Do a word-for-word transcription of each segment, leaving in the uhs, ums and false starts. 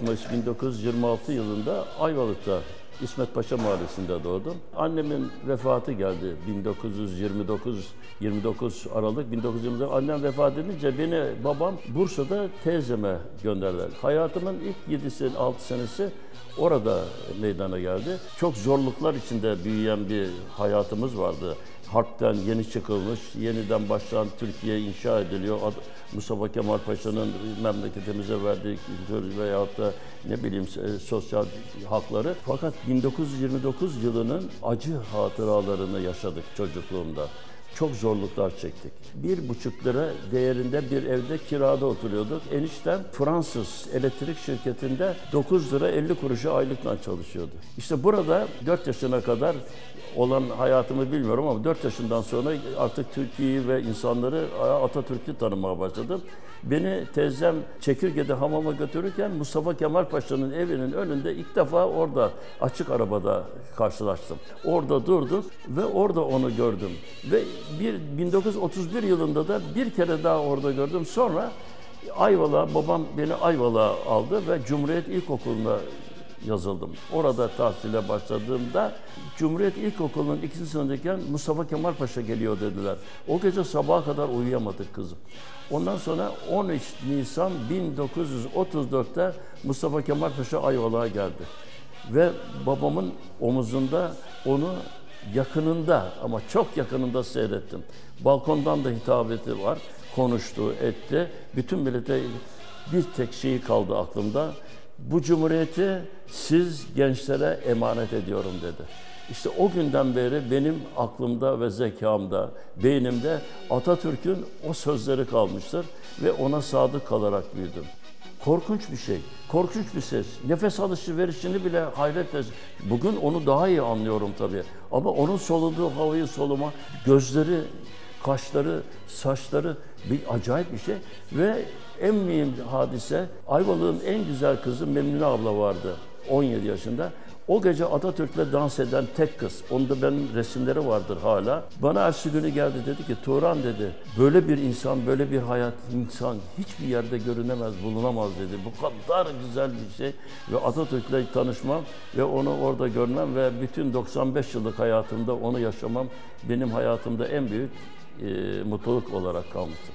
altmış bin dokuz yüz yirmi altı yılında Ayvalık'ta İsmet Paşa Mahallesi'nde doğdum. Annemin vefatı geldi bin dokuz yüz yirmi dokuz yirmi dokuz Aralık bin dokuz yüz yirmi dokuz. Annem vefat edince beni babam Bursa'da teyzeme gönderdiler. Hayatımın ilk yedi altı senesi orada meydana geldi. Çok zorluklar içinde büyüyen bir hayatımız vardı. Harpten yeni çıkılmış, yeniden başlayan Türkiye inşa ediliyor. Mustafa Kemal Paşa'nın memleketimize verdiği kültür veyahut da ne bileyim sosyal hakları. Fakat bin dokuz yüz yirmi dokuz yılının acı hatıralarını yaşadık çocukluğumda. Çok zorluklar çektik. Bir buçuk lira değerinde bir evde kirada oturuyorduk. Eniştem Fransız elektrik şirketinde dokuz lira elli kuruşa aylıkla çalışıyordu. İşte burada dört yaşına kadar olan hayatımı bilmiyorum ama dört yaşından sonra artık Türkiye'yi ve insanları, Atatürk'ü tanımaya başladım. Beni teyzem Çekirge'de hamama götürürken Mustafa Kemal Paşa'nın evinin önünde ilk defa orada açık arabada karşılaştım. Orada durduk ve orada onu gördüm. Ve bir, bin dokuz yüz otuz bir yılında da bir kere daha orada gördüm. Sonra Ayvalık'a, babam beni Ayvalık'a aldı ve Cumhuriyet İlkokulu'na yazıldım. Orada tahsile başladığımda Cumhuriyet İlkokulu'nun ikinci sınıftayken Mustafa Kemal Paşa geliyor dediler. O gece sabaha kadar uyuyamadık kızım. Ondan sonra on üç Nisan bin dokuz yüz otuz dört'te Mustafa Kemal Paşa Ayvalık'a geldi. Ve babamın omuzunda onu yakınında ama çok yakınında seyrettim. Balkondan da hitabeti var. Konuştu, etti. Bütün millete bir tek şeyi kaldı aklımda. Bu cumhuriyeti siz gençlere emanet ediyorum dedi. İşte o günden beri benim aklımda ve zekamda, beynimde Atatürk'ün o sözleri kalmıştır ve ona sadık kalarak büyüdüm. Korkunç bir şey, korkunç bir ses. Nefes alışı verişini bile hayretle... Bugün onu daha iyi anlıyorum tabii. Ama onun soluduğu havayı soluma, gözleri, kaşları, saçları bir acayip bir şey. Ve en mühim hadise, Ayvalık'ın en güzel kızı Memnune abla vardı, on yedi yaşında. O gece Atatürk'le dans eden tek kız. Onda benim resimleri vardır hala. Bana ertesi günü geldi, dedi ki Turan dedi, böyle bir insan, böyle bir hayat insan hiçbir yerde görünemez, bulunamaz dedi. Bu kadar güzel bir şey ve Atatürk'le tanışmam ve onu orada görmem ve bütün doksan beş yıllık hayatımda onu yaşamam benim hayatımda en büyük e, mutluluk olarak kalmıştır.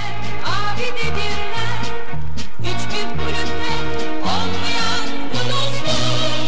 Abi dedirler, hiçbir kulüpte olmayan bu dostluğu,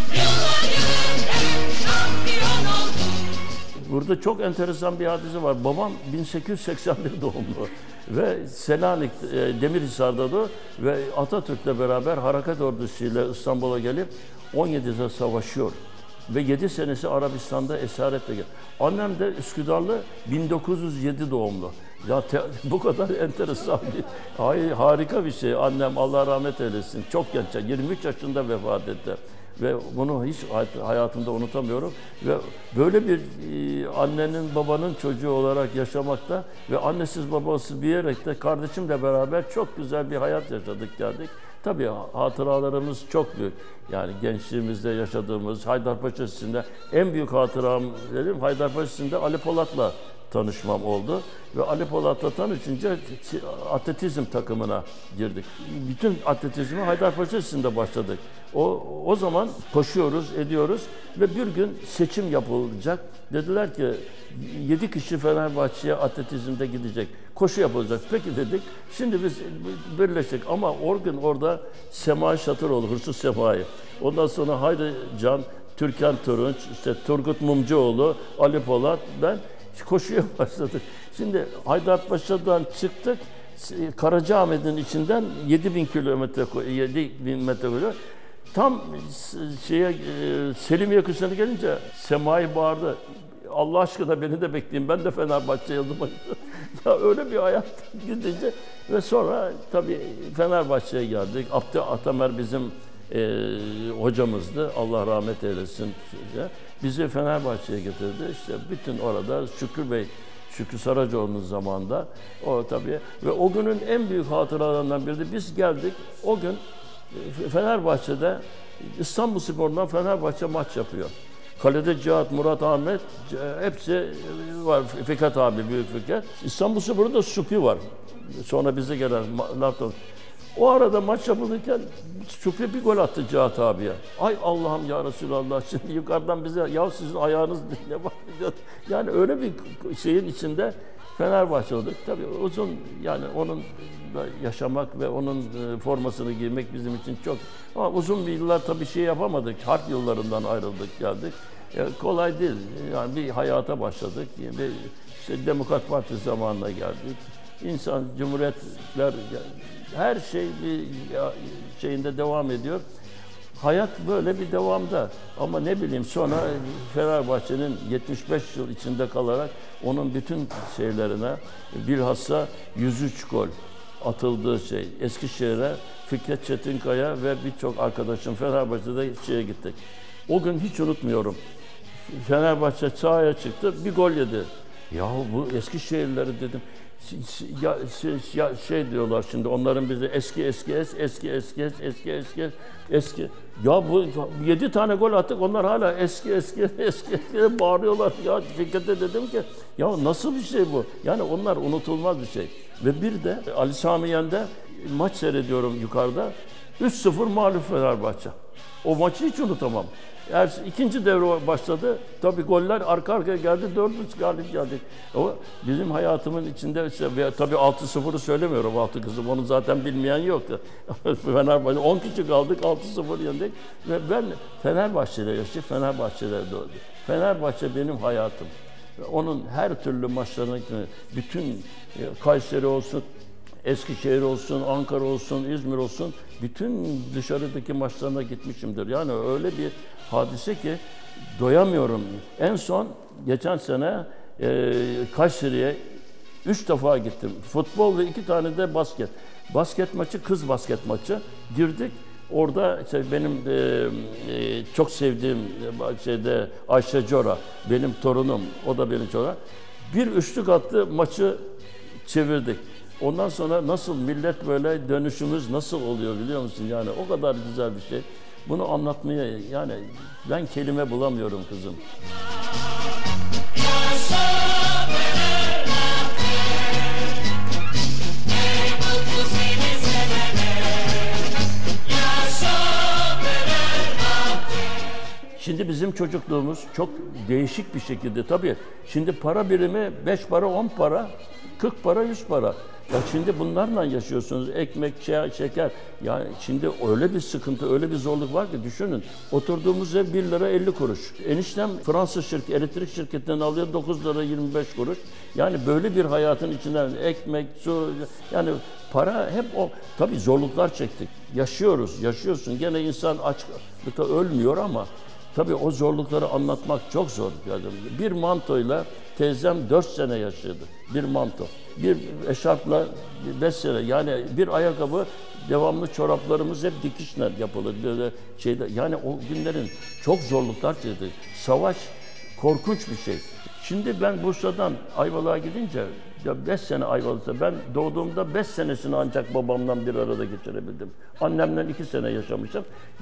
yılların hep şampiyon oldu. Burada çok enteresan bir hadise var. Babam bin sekiz yüz seksen bir doğumlu ve Selanik, e, Demirhisar'da da ve Atatürk'le beraber harekat ordusuyla İstanbul'a gelip on yedide savaşıyor. Ve yedi senesi Arabistan'da esaretle geldi. Annem de Üsküdarlı, bin dokuz yüz yedi doğumlu. Ya te, bu kadar enteresan bir, hay, harika bir şey. Annem Allah rahmet eylesin, çok genç, yirmi üç yaşında vefat etti. Ve bunu hiç hayatımda unutamıyorum. Ve böyle bir e, annenin, babanın çocuğu olarak yaşamakta ve annesiz babasız büyüyerek de kardeşimle beraber çok güzel bir hayat yaşadık geldik. Tabii hatıralarımız çok büyük. Yani gençliğimizde yaşadığımız Haydarpaşa Sisi'nde en büyük hatıram dedim Haydarpaşa Sisi'nde Ali Polat'la tanışmam oldu. Ve Ali Polat'la tanışınca atletizm takımına girdik. Bütün atletizmi Haydarpaşa Sisi'nde başladık. O, o zaman koşuyoruz, ediyoruz ve bir gün seçim yapılacak. Dediler ki yedi kişi Fenerbahçe'ye atletizmde gidecek. Koşu yapılacak. Peki dedik. Şimdi biz birleştik ama o gün orada Semai Şatıroğlu, Hırsız Semai. Ondan sonra Hayri Can, Türkan Turunç, işte Turgut Mumcuoğlu, Ali Polat, ben koşuya başladık. Şimdi Haydarpaşa'dan çıktık. Karacaahmet'in içinden yedi bin kilometre, yedi bin metre koyuyor. Tam şeye Selimiye kışlarına gelince Semai bağırdı. Allah aşkına beni de bekleyin. Ben de Fenerbahçe yazdım. Ya öyle bir hayat gidince ve sonra tabii Fenerbahçe'ye geldik. Abdü Atamer bizim e, hocamızdı. Allah rahmet eylesin. Bizi Fenerbahçe'ye getirdi. İşte bütün orada Şükrü Bey, Şükrü Saracoğlu'nun zamanında o tabii ve o günün en büyük hatıralarından biri de biz geldik. O gün Fenerbahçe'de İstanbulspor'dan Fenerbahçe maç yapıyor. Kalede Cihat, Murat, Ahmet hepsi var. Fikret abi, büyük Fikret. İstanbulspor'da da Supi var. Sonra bize gelen Laptop. O arada maç yapılırken Şükrü bir gol attı Cihat abiye. Ay Allah'ım ya Resulallah, şimdi yukarıdan bize ya sizin ayağınız ne var? Yani öyle bir şeyin içinde Fenerbahçe olduk. Tabii uzun, yani onun yaşamak ve onun formasını giymek bizim için çok. Ama uzun bir yıllar tabii şey yapamadık. Harp yıllarından ayrıldık, geldik. E, kolay değil. Yani bir hayata başladık. Bir işte Demokrat Parti zamanına geldik. İnsan, cumhuriyetler, her şey bir şeyinde devam ediyor. Hayat böyle bir devamda. Ama ne bileyim, sonra Fenerbahçe'nin yetmiş beş yıl içinde kalarak onun bütün şeylerine, bilhassa yüz üç gol atıldığı şey, Eskişehir'e Fikret Çetinkaya ve birçok arkadaşım Fenerbahçe'de şeye gittik. O gün hiç unutmuyorum. Fenerbahçe sahaya çıktı, bir gol yedi. Ya bu Eskişehirlileri dedim. Ya, ya şey diyorlar şimdi, onların bize eski eski es eski eski es eski eski eski ya bu yedi tane gol attık, onlar hala eski eski eski eski bağırıyorlar. Ya Fikret'e dedim ki ya nasıl bir şey bu? Yani onlar unutulmaz bir şey. Ve bir de Ali Sami Yen'de maç seyrediyorum yukarıda. üç sıfır mağlup Fenerbahçe. O maçı hiç unutamam. Eğer ikinci devre başladı, tabii goller arka arkaya geldi, dört üç galip geldik. O bizim hayatımın içinde, işte, tabii altı sıfırı söylemiyorum, altı kızım, onu zaten bilmeyen yoktu. Fenerbahçe, on kişi kaldık, altı sıfır yendik. Ve ben Fenerbahçe'de yaşayıp Fenerbahçe'de doğdum. Fenerbahçe benim hayatım. Onun her türlü maçlarına, bütün Kayseri olsun, Eskişehir olsun, Ankara olsun, İzmir olsun, bütün dışarıdaki maçlarına gitmişimdir. Yani öyle bir hadise ki doyamıyorum. En son geçen sene e, Kayseri'ye üç defa gittim. Futbol ve iki tane de basket. Basket maçı, kız basket maçı. Girdik. Orada işte benim e, e, çok sevdiğim şeyde Ayşe Cora, benim torunum, o da benim torunum. Bir üçlük attı, maçı çevirdik. Ondan sonra nasıl millet, böyle dönüşümüz nasıl oluyor biliyor musun? Yani o kadar güzel bir şey. Bunu anlatmaya, yani ben kelime bulamıyorum kızım. Şimdi bizim çocukluğumuz çok değişik bir şekilde, tabii şimdi para birimi beş para, on para, kırk para, yüz para. Ya şimdi bunlarla yaşıyorsunuz. Ekmek, şeker. Yani şimdi öyle bir sıkıntı, öyle bir zorluk var ki düşünün. Oturduğumuz ev bir lira elli kuruş. Eniştem Fransız şirket, elektrik şirketinden alıyor dokuz lira yirmi beş kuruş. Yani böyle bir hayatın içinden ekmek, su, yani para hep o. Tabii zorluklar çektik. Yaşıyoruz, yaşıyorsun. Gene insan açlıkta ölmüyor ama tabii o zorlukları anlatmak çok zor. Yani bir mantoyla teyzem dört sene yaşadı. Bir manto. Bir eşarpla beş sene. Yani bir ayakkabı, devamlı çoraplarımız hep dikişle yapılır. Böyle şeyde. Yani o günlerin çok zorluklar çekti. Savaş korkunç bir şey. Şimdi ben Bursa'dan Ayvalık'a gidince, ya beş sene Ayvalık'ta, ben doğduğumda beş senesini ancak babamla bir arada geçirebildim. Annemle iki sene yaşamışım.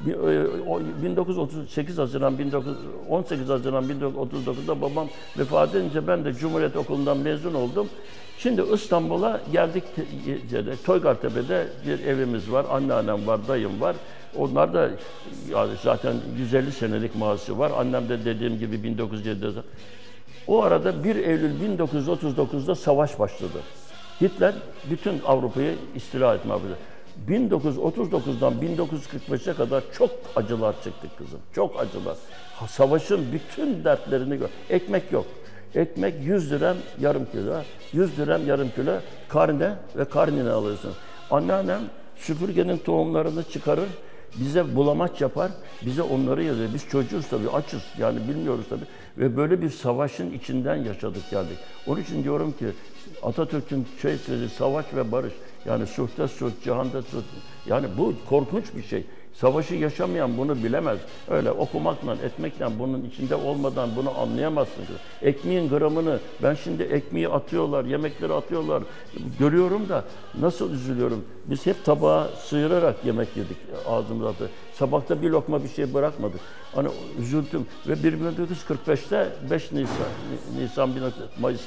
bin dokuz yüz otuz sekiz Haziran on sekiz Haziran bin dokuz yüz otuz dokuz'da babam vefat edince ben de Cumhuriyet Okulu'ndan mezun oldum. Şimdi İstanbul'a geldik. Toygartepe'de bir evimiz var. Anneannem var, dayım var. Onlar da yani zaten yüz elli senelik mazisi var. Annem de dediğim gibi bin dokuz yüz yedi'de. O arada bir Eylül bin dokuz yüz otuz dokuz'da savaş başladı. Hitler bütün Avrupa'yı istila etmeye başladı. bin dokuz yüz otuz dokuz'dan bin dokuz yüz kırk beş'e kadar çok acılar çektik kızım. Çok acılar. Savaşın bütün dertlerini gör. Ekmek yok. Ekmek yüz dirhem yarım kilo. yüz dirhem yarım kilo karne ve karnine alırsın. Anneannem süpürgenin tohumlarını çıkarır. Bize bulamaç yapar, bize onları yazıyor. Biz çocuğuz tabii, açız, yani bilmiyoruz tabii. Ve böyle bir savaşın içinden yaşadık, geldik. Onun için diyorum ki Atatürk'ün şey sözü, savaş ve barış. Yani sulhta sulh, cihanda sulh. Yani bu korkunç bir şey. Savaşı yaşamayan bunu bilemez. Öyle okumakla, etmekle, bunun içinde olmadan bunu anlayamazsınız. Ekmeğin gramını, ben şimdi ekmeği atıyorlar, yemekleri atıyorlar. Görüyorum da nasıl üzülüyorum. Biz hep tabağa sıyırarak yemek yedik ağzımıza atı. Sabahta bir lokma bir şey bırakmadık. Hani üzüldüm. Ve bin dokuz yüz kırk beş'te beş Nisan, Nisan Mayıs'ta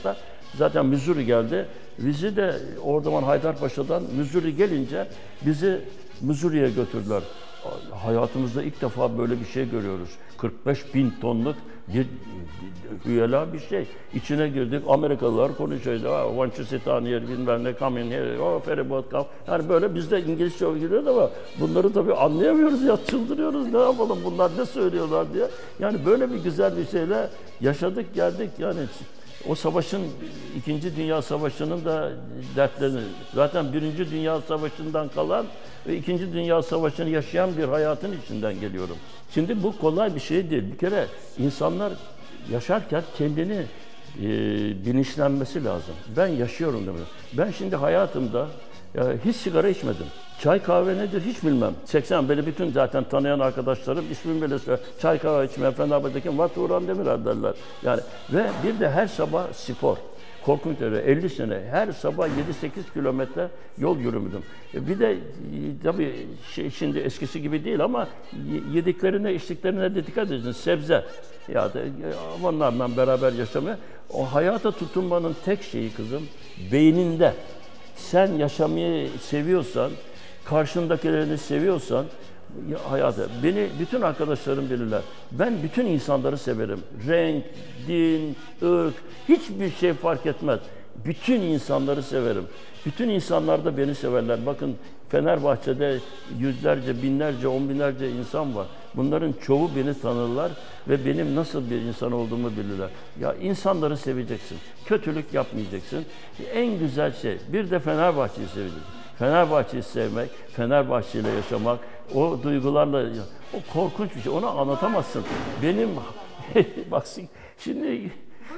Zaten Missouri geldi. Bizi de o zaman Haydarpaşa'dan Missouri gelince bizi Missouri'ye götürdüler. Hayatımızda ilk defa böyle bir şey görüyoruz. kırk beş bin tonluk bir üyela bir şey. İçine girdik, Amerikalılar konuşuyordu. Oh, want you sit on here, bilmem ne, come in here, oh, ferry boat come. Yani böyle biz de İngilizce giriyoruz ama bunları tabii anlayamıyoruz ya, çıldırıyoruz. Ne yapalım, bunlar ne söylüyorlar diye. Yani böyle bir güzel bir şeyle yaşadık, geldik. Yani o savaşın, İkinci Dünya Savaşı'nın da dertlerini, zaten Birinci Dünya Savaşı'ndan kalan ve İkinci Dünya Savaşı'nı yaşayan bir hayatın içinden geliyorum. Şimdi bu kolay bir şey değil. Bir kere insanlar yaşarken kendini e, bilinçlenmesi lazım. Ben yaşıyorum demek. Ben şimdi hayatımda ya, hiç sigara içmedim. Çay kahve nedir hiç bilmem. seksen beni bütün zaten tanıyan arkadaşlarım ismimi bile söylüyor. Çay kahve içmeyen Fenerbahçe'deki kim var? Turan Demirel derler. Yani ve bir de her sabah spor. Korkunç öyle. elli sene her sabah yedi sekiz kilometre yol yürümüdüm. Bir de tabii şey, şimdi eskisi gibi değil ama yediklerine, içtiklerine de dikkat edin. Sebze. Ya da onlarla beraber yaşamaya. O hayata tutunmanın tek şeyi kızım beyninde. Sen yaşamayı seviyorsan, karşındakilerini seviyorsan hayatı. Beni bütün arkadaşlarım bilirler. Ben bütün insanları severim. Renk, din, ırk, hiçbir şey fark etmez. Bütün insanları severim. Bütün insanlar da beni severler. Bakın Fenerbahçe'de yüzlerce, binlerce, on binlerce insan var. Bunların çoğu beni tanırlar ve benim nasıl bir insan olduğumu bilirler. Ya insanları seveceksin. Kötülük yapmayacaksın. En güzel şey. Bir de Fenerbahçe'yi seveceksin. Fenerbahçe'yi sevmek, Fenerbahçe ile yaşamak, o duygularla, o korkunç bir şey. Onu anlatamazsın. Benim, bak şimdi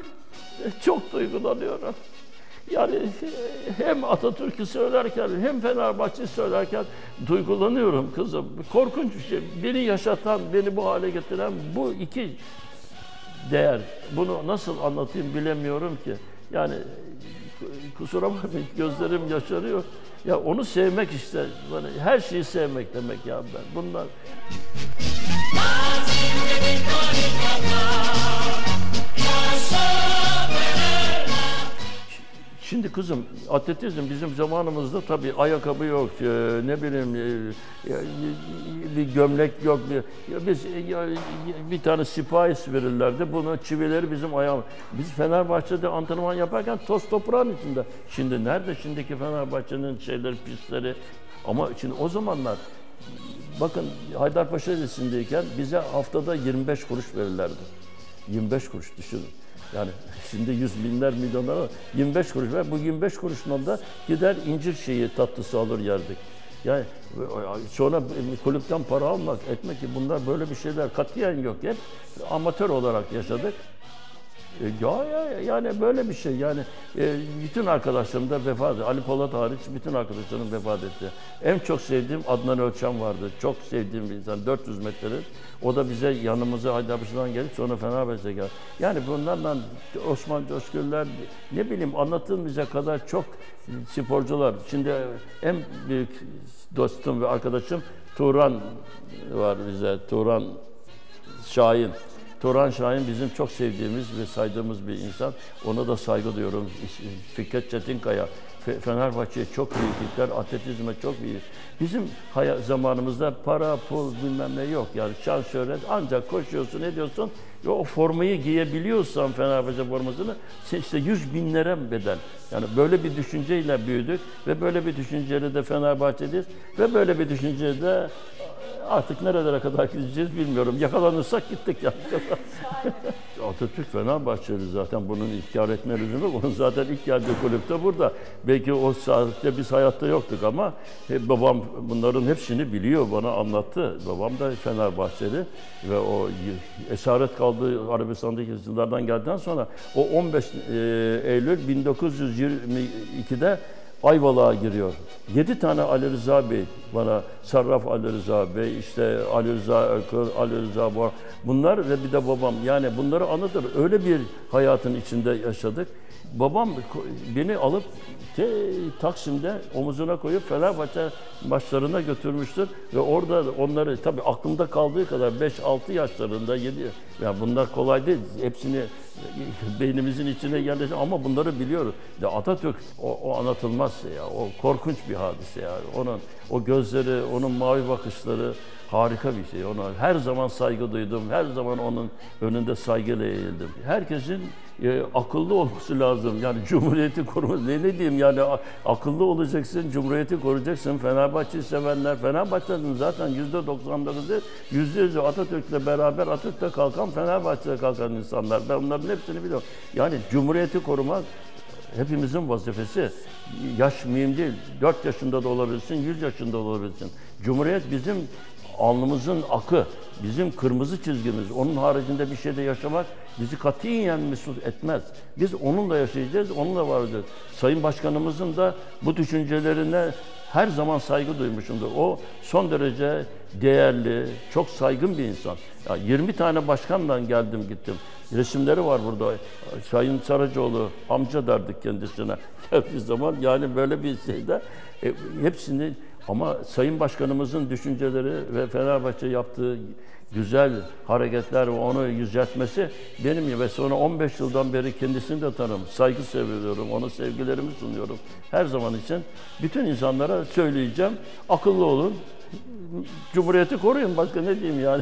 çok duygulanıyorum. Yani hem Atatürk'ü söylerken hem Fenerbahçe'yi söylerken duygulanıyorum kızım. Korkunç bir şey. Beni yaşatan, beni bu hale getiren bu iki değer. Bunu nasıl anlatayım bilemiyorum ki. Yani kusura bakmayın gözlerim yaşarıyor. Ya onu sevmek işte. Yani her şeyi sevmek demek ya ben. Bunlar... Şimdi kızım, atletizm bizim zamanımızda tabii ayakkabı yok, e, ne bileyim e, e, bir gömlek yok. Bir, ya biz e, bir tane sipahis verirlerdi, bunu çivileri bizim ayağımız. Biz Fenerbahçe'de antrenman yaparken toz toprağın içinde. Şimdi nerede şimdiki Fenerbahçe'nin şeyleri, pistleri? Ama şimdi o zamanlar, bakın Haydarpaşa Lisesi'ndeyken bize haftada yirmi beş kuruş verirlerdi. yirmi beş kuruş düşünün. Yani şimdi yüz binler, milyonlar var. yirmi beş kuruş var. Bu yirmi beş kuruşla da gider incir şeyi tatlısı alır yerdik. Yani sonra kulüpten para almak, etmek ki bunlar böyle bir şeyler katiyen yok. Hep amatör olarak yaşadık. Ya, ya yani böyle bir şey yani e, bütün arkadaşlarım da vefat etti. Ali Polat hariç bütün arkadaşlarım vefat etti. En çok sevdiğim Adnan Ölçen vardı. Çok sevdiğim bir insan. dört yüz metrelik. O da bize yanımıza Haydarpaşa'dan gelip sonra Fenerbahçe'ye geldi. Yani bunlarla Osman Coşkunlar ne bileyim anlatılmayacak kadar çok sporcular. Şimdi en büyük dostum ve arkadaşım Turan var bize. Turan Şahin. Turan Şahin bizim çok sevdiğimiz ve saydığımız bir insan. Ona da saygı duyuyorum. Fikret Çetinkaya, Fenerbahçe'ye çok büyük, atletizme çok büyük. Bizim zamanımızda para, pul bilmem ne yok. Yani şan şöhret ancak koşuyorsun, ediyorsun ve o formayı giyebiliyorsan Fenerbahçe formasını işte yüz binlere bedel. Yani böyle bir düşünceyle büyüdük ve böyle bir düşünceyle de Fenerbahçe'deyiz ve böyle bir düşünceyle de artık nerelere kadar gideceğiz bilmiyorum. Yakalanırsak gittik yani. Atatürk Fenerbahçeli zaten bunun inkar etme lüzumu yok. Onun zaten ilk geldiği kulüpte burada. Belki o saatte biz hayatta yoktuk ama e, babam bunların hepsini biliyor, bana anlattı. Babam da Fenerbahçeli ve o esaret kaldığı Arabistan'daki yıllardan geldikten sonra o on beş Eylül bin dokuz yüz yirmi ikide Ayvalık'a giriyor. Yedi tane Ali Rıza Bey bana, Sarraf Ali Rıza Bey, işte Ali Rıza Erkör, Ali Rıza Boğar, bunlar ve bir de babam. Yani bunları anlatır. Öyle bir hayatın içinde yaşadık. Babam beni alıp te, Taksim'de omuzuna koyup Fenerbahçe maçlarına götürmüştür ve orada onları tabii aklımda kaldığı kadar beş altı yaşlarında yedi, yani bunlar kolay değil, hepsini beynimizin içine yerleşti ama bunları biliyoruz. Ya Atatürk o, o anlatılmaz ya, o korkunç bir hadise ya. Onun o gözleri, onun mavi bakışları harika bir şey. Ona her zaman saygı duydum, her zaman onun önünde saygıyla eğildim. Herkesin e, akıllı olması lazım. Yani Cumhuriyeti koruması, ne, ne diyeyim yani, akıllı olacaksın, Cumhuriyeti koruyacaksın. Fenerbahçe'yi sevenler, Fenerbahçe'nin zaten yüzde doksan dokuzu, yüzde yüzü Atatürk'le beraber, Atatürk'te kalkan, Fenerbahçe'de kalkan insanlar. Ben onların hepsini biliyorum. Yani Cumhuriyeti korumak hepimizin vazifesi. Yaş mühim değil. dört yaşında da olabilirsin, yüz yaşında da olabilirsin. Cumhuriyet bizim alnımızın akı, bizim kırmızı çizgimiz. Onun haricinde bir şeyde yaşamak bizi katiyen mesut etmez. Biz onunla yaşayacağız, onunla varacağız. Sayın Başkanımızın da bu düşüncelerine her zaman saygı duymuşumdur. O son derece değerli, çok saygın bir insan. Ya yirmi tane başkanla geldim gittim. Resimleri var burada. Sayın Saracoğlu amca derdik kendisine geldiği zaman. Yani böyle bir şeyde e, hepsini, ama Sayın Başkanımızın düşünceleri ve Fenerbahçe yaptığı güzel hareketler ve onu yüceltmesi benim ve sonra on beş yıldan beri kendisini de tanırım. Saygı seviyorum, ona sevgilerimi sunuyorum. Her zaman için bütün insanlara söyleyeceğim, akıllı olun, Cumhuriyeti koruyun, başka ne diyeyim yani.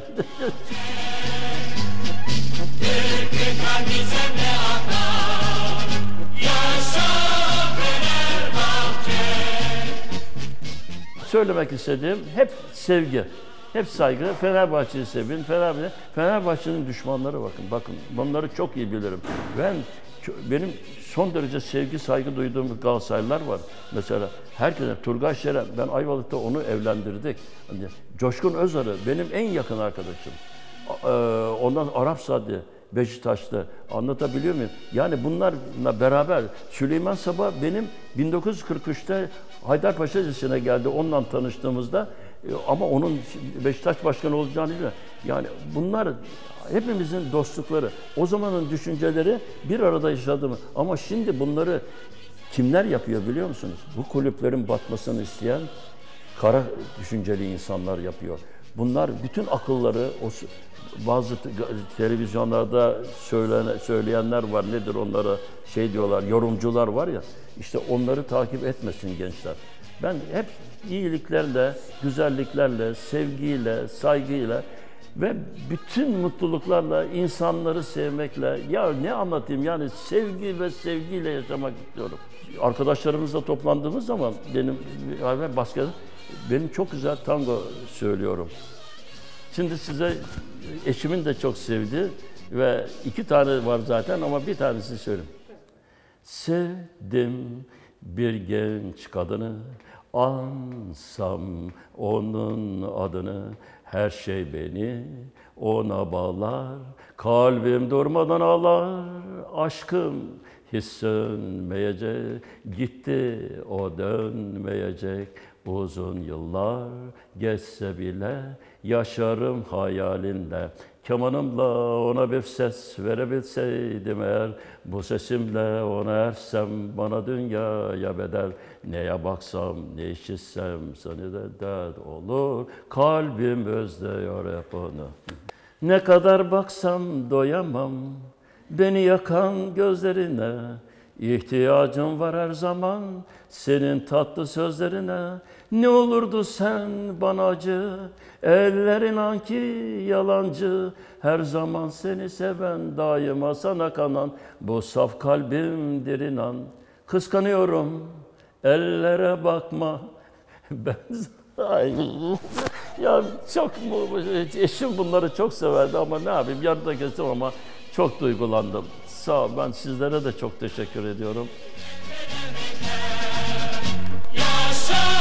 Söylemek istediğim hep sevgi, hep saygı. Fenerbahçe'yi sevin, Fenerbahçe, Fenerbahçe'nin düşmanları bakın, bakın bunları çok iyi bilirim. Ben benim son derece sevgi, saygı duyduğum Galatasaraylılar var. Mesela herkese, Turgay Şeren, ben Ayvalık'ta onu evlendirdik. Hani Coşkun Özarı benim en yakın arkadaşım. Ee, ondan Arap Sadi, Beşiktaş'ta, anlatabiliyor muyum? Yani bunlarla beraber Süleyman Sabah benim bin dokuz yüz kırk üçte Haydarpaşa Lisesi'ne geldi onunla tanıştığımızda, ama onun Beşiktaş Başkanı olacağını bilmiyor. Yani bunlar hepimizin dostlukları. O zamanın düşünceleri bir arada yaşadı, ama şimdi bunları kimler yapıyor biliyor musunuz? Bu kulüplerin batmasını isteyen kara düşünceli insanlar yapıyor. Bunlar bütün akılları, o bazı televizyonlarda söylene, söyleyenler var, nedir onlara şey diyorlar, yorumcular var ya, işte onları takip etmesin gençler. Ben hep iyiliklerle, güzelliklerle, sevgiyle, saygıyla ve bütün mutluluklarla insanları sevmekle, ya ne anlatayım yani, sevgi ve sevgiyle yaşamak istiyorum. Arkadaşlarımızla toplandığımız zaman benim basket, benim çok güzel tango söylüyorum. Şimdi size eşimin de çok sevdiği ve iki tane var zaten ama bir tanesini söyleyeyim. Sevdim bir genç kadını, ansam onun adını, her şey beni ona bağlar, kalbim durmadan ağlar, aşkım hiç sönmeyecek, gitti o dönmeyecek. Uzun yıllar geçse bile yaşarım hayalinde. Kemanımla ona bir ses verebilseydim eğer, bu sesimle ona ersem bana dünyaya bedel. Neye baksam, ne işitsem seni de dert olur, kalbim özlüyor hep onu. Ne kadar baksam doyamam beni yakan gözlerine. İhtiyacım var her zaman senin tatlı sözlerine. Ne olurdu sen bana acı, ellerin anki yalancı. Her zaman seni seven, daima sana kanan, bu saf kalbimdir inan. Kıskanıyorum, ellere bakma. Ben ay, ya çok eşim bunları çok severdi ama ne yapayım, yarıda geçtim ama çok duygulandım. Sağ ol, ben sizlere de çok teşekkür ediyorum. Yaşa!